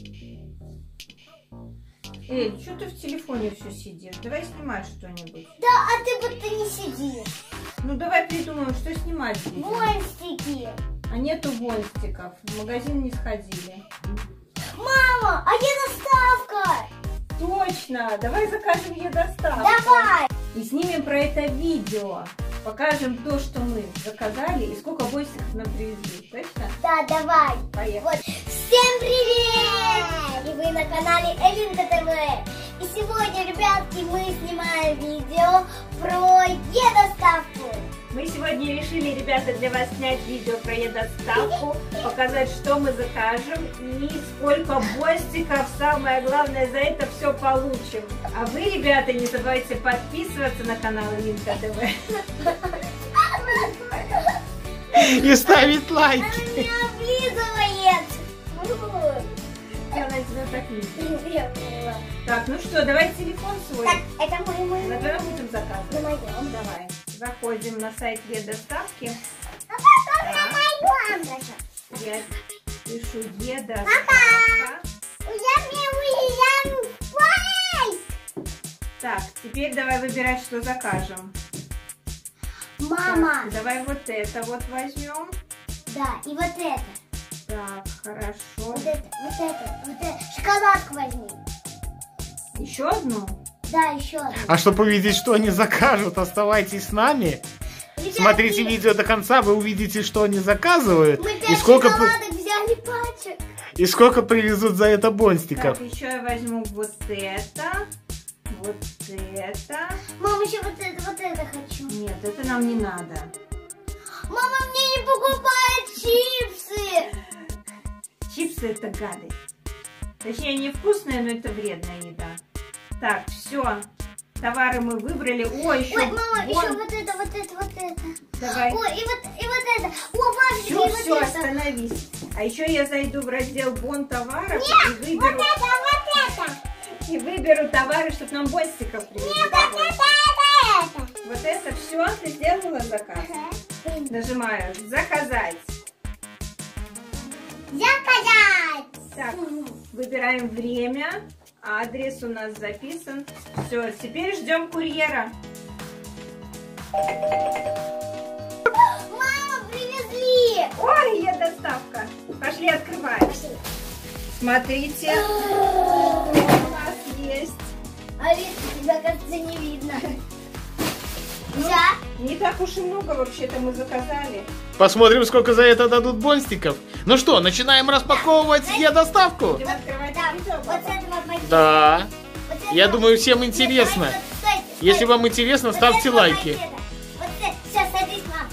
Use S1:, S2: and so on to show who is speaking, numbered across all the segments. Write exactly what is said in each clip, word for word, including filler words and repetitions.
S1: Эй, что ты в телефоне все сидишь? Давай снимать что-нибудь.
S2: Да, а ты будто не сидишь.
S1: Ну давай придумаем, что снимать здесь.
S2: Монстики.
S1: А нету монстиков. В магазин не сходили.
S2: Мама, а где доставка?
S1: Точно! Давай закажем ей доставку.
S2: Давай.
S1: И снимем про это видео. Покажем то, что мы заказали и сколько монстиков нам привезли. Точно?
S2: Да, давай.
S1: Поехали.
S2: Вот. Всем привет! И вы на канале Элинка ТВ. И сегодня, ребятки, мы снимаем видео про е-доставку.
S1: Мы сегодня решили, ребята, для вас снять видео про е-доставку, показать, что мы закажем и сколько бостиков, самое главное, за это все получим. А вы, ребята, не забывайте подписываться на канал Элинка ТВ.
S3: И ставить лайки.
S2: Она меня облизывает.
S1: Она тебя так видит.
S2: Я поняла.
S1: Так, ну что, давай телефон свой.
S2: Так, это мой мой.
S1: На твоем будем заказывать.
S2: На моем.
S1: Давай. Заходим на сайт е-доставки.
S2: А потом на моем даже.
S1: Я пишу е-доставка.
S2: Я не уезжаю в пай.
S1: Так, теперь давай выбирать, что закажем.
S2: Мама.
S1: Так, давай вот это вот возьмем.
S2: Да, и вот это.
S1: Так, хорошо.
S2: Вот это, вот это, вот это. Шоколадку возьми.
S1: Еще одну?
S2: Да, еще одну.
S3: А чтобы увидеть, что они закажут, оставайтесь с нами.
S2: Ребятки,
S3: Смотрите видео до конца, вы увидите, что они заказывают.
S2: Мы
S3: И
S2: пять
S3: сколько,
S2: шоколадок взяли пачек.
S3: и сколько привезут за это бонстиков.
S1: Так, еще я возьму вот это. Вот это.
S2: Мама, еще вот это, вот это хочу.
S1: Нет, это нам не надо.
S2: Мама мне не покупает чипсы.
S1: Чипсы это гадость. Точнее, не вкусная, но это вредная еда. Так, все. Товары мы выбрали. О, еще.
S2: Ой, мама,
S1: вон.
S2: еще вот это, вот это, вот это.
S1: Давай.
S2: Ой, и вот, и вот это. О, Машечка,
S1: Все,
S2: и вот
S1: все,
S2: это.
S1: остановись. А еще я зайду в раздел бон товаров и
S2: Нет,
S1: выберу,
S2: вот это, вот это.
S1: и выберу товары, чтобы нам бонстиков привезли.
S2: Нет, вот это, это, это.
S1: Вот это все ты сделала заказ? Нажимаю заказать.
S2: Заказать.
S1: Так, выбираем время. Адрес у нас записан. Все, теперь ждем курьера.
S2: Мама, привезли.
S1: Ой, я доставка. Пошли открываем. Смотрите, у нас есть.
S2: Алиса, тебя, кажется, не видно. Вся?
S1: Не так уж и много вообще-то мы заказали.
S3: Посмотрим, сколько за это дадут бонстиков. Ну что, начинаем распаковывать е-доставку?
S1: Будем открывать
S2: Да,
S1: видео.
S2: вот с этого пакета.
S3: Да.
S2: Вот с этого-
S3: Я думаю, всем интересно.
S2: Нет, стой, стой,
S3: Если
S2: стой.
S3: вам интересно,
S2: Вот с
S3: ставьте
S2: этого
S3: лайки.
S2: пакета. Вот с- сейчас, садись, мам.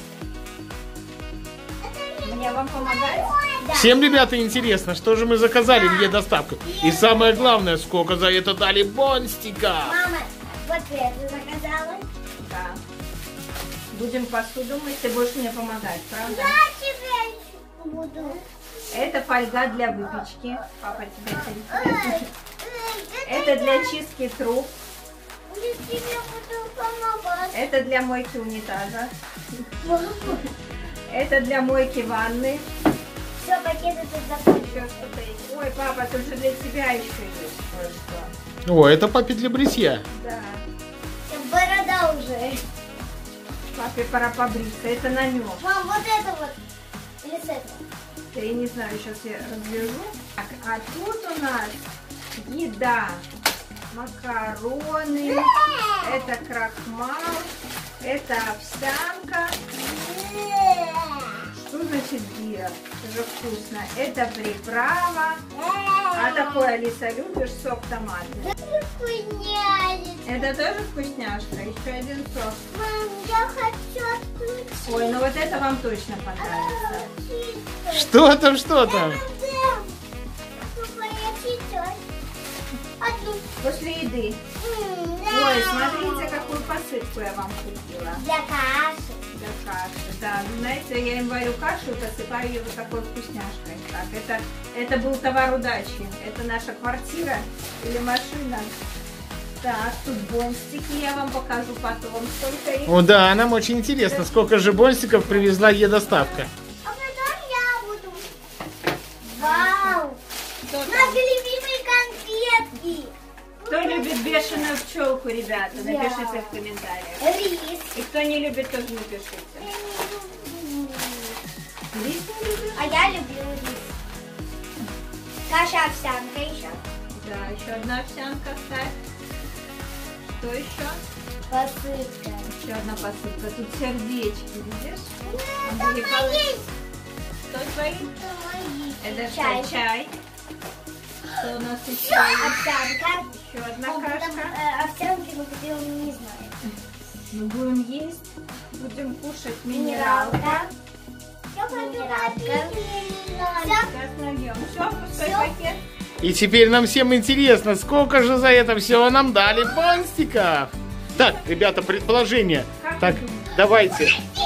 S1: Мне вам помогать?
S2: Да.
S3: Всем, ребята, интересно, что же мы заказали в е-доставку. И самое главное, сколько за это дали бонстика.
S2: Мама, вот это заказала.
S1: Да. Будем посуду мыть, ты будешь мне помогать, правда?
S2: Я тебе буду.
S1: Это фольга для выпечки. Папа тебе это
S2: Ой,
S1: интересно.
S2: ой,
S1: Это для чистки труб.
S2: Я тебе буду помогать.
S1: Это для мойки унитаза.
S2: Мама.
S1: Это для мойки ванны.
S2: Все, пакеты тут закончились.
S1: Еще что-то есть. Ой, папа, тут же для тебя еще есть кое-что.
S3: О, это папе для бритья.
S1: Да.
S2: Борода уже.
S1: Папе пора побриться. Это намек.
S2: Мам, вот это вот. Или с этого.
S1: Я не знаю, сейчас я развяжу. Так, а тут у нас еда. Макароны. Это крахмал. Это овсянка. Что значит гир? Это же вкусно. Это приправа. А такой, Алиса, любишь сок томатный?
S2: Вкуснятина.
S1: Это тоже вкусняшка. Еще один сок.
S2: Мам, я хочу отключить.
S1: Ой, ну вот это вам точно понравится.
S3: Что там, что там?
S1: После еды. Ой, смотрите, какую посыпку я вам купила.
S2: Для каши.
S1: Для каши. Да, вы знаете, я им варю кашу и посыпаю ее вот такой вкусняшкой. Так, это, это был товар удачи. Это наша квартира или машина. Так, тут бонстики я вам покажу потом. Сколько их.
S3: О, да, нам очень интересно, сколько же бонстиков привезла е-доставка.
S2: А потом я буду. Вау!
S1: Что
S2: На
S1: там?
S2: телевизоре
S1: любит бешеную пчелку, ребята? Напишите в комментариях.
S2: Рис.
S1: И кто не любит, тоже напишите. Рис не любит?
S2: А я люблю рис. Каша овсянка еще.
S1: Да, еще одна овсянка ставь. Что еще?
S2: Посыпка.
S1: Еще одна посыпка. Тут сердечки, видишь?
S2: Это мои.
S1: Что твои?
S2: Это мои.
S1: Это
S2: Чай.
S1: что, чай? Что у нас еще?
S2: Овсянка.
S1: Еще одна
S2: Ну, там,
S1: кашка.
S2: э, овсянки мы купили, не знаю.
S1: Мы будем есть, будем кушать
S2: Минералка.
S1: минералка.
S2: Минералка.
S1: Сейчас нальем. Все, пустой
S2: Всё.
S1: пакет.
S3: И теперь нам всем интересно, сколько же за это все нам дали бонстиков. Так, ребята, предположение.
S1: Как
S3: Так,
S1: вы думаете?
S3: давайте.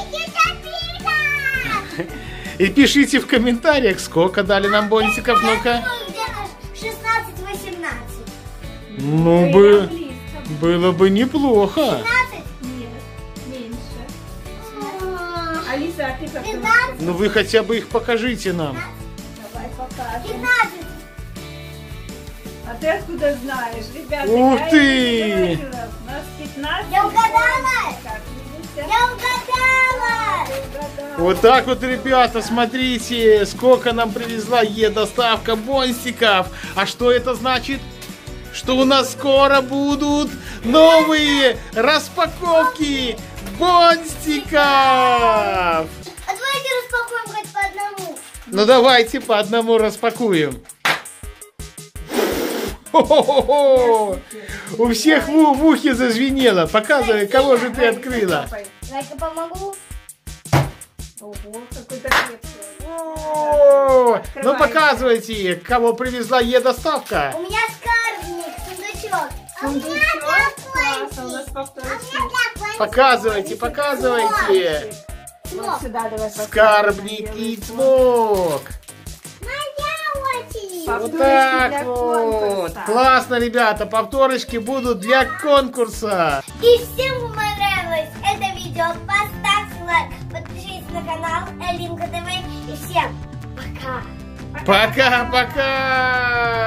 S3: И пишите в комментариях, сколько дали нам бонстиков. Ну-ка.
S2: Где-то шестнадцать-восемнадцать.
S3: Ну
S1: Прям
S3: бы,
S1: близко.
S3: было бы неплохо.
S2: пятнадцать?
S1: Нет, меньше. Алиса, а ты как думаешь?
S2: пятнадцать?
S3: Ну вы хотя бы их покажите нам.
S1: Давай покажем.
S2: пятнадцать.
S1: А ты откуда знаешь, ребята?
S3: Ух
S1: я
S3: ты!
S1: и говорила, у нас пятнадцать.
S2: Я угадала?
S1: Как видите?
S2: Я угадала!
S1: Угадала.
S3: Вот так вот, ребята, смотрите, сколько нам привезла Е-доставка бонстиков. А что это значит? Что у нас скоро будут новые распаковки бонстиков.
S2: А давайте распакуем хоть по одному.
S3: Ну давайте по одному распакуем. Хо-хо-хо-хо! У всех в, в ухе зазвенело. Показывай, кого же ты открыла.
S2: Давай-ка помогу.
S1: Ого, какой-то крепкий.
S3: О, ну показывайте, кого привезла Е-доставка.
S2: У меня скарбник, сундучок. А у меня
S1: Сундучок. Классно, у
S2: такой.
S1: нас
S2: А
S1: повторочек.
S2: у меня такой.
S3: Показывайте, показывайте.
S1: Вот сюда давай поставим.
S3: Скарбник и цмок.
S2: Моя очередь.
S1: Пап-
S3: Вот
S1: Повторочки
S3: так
S1: для
S3: вот.
S1: конкурса.
S3: Классно, ребята, повторочки будут для конкурса.
S2: И всем понравилось это видео, поставьте лайк, подпишитесь на канал Элинка ТВ и всем пока.
S3: Пока-пока.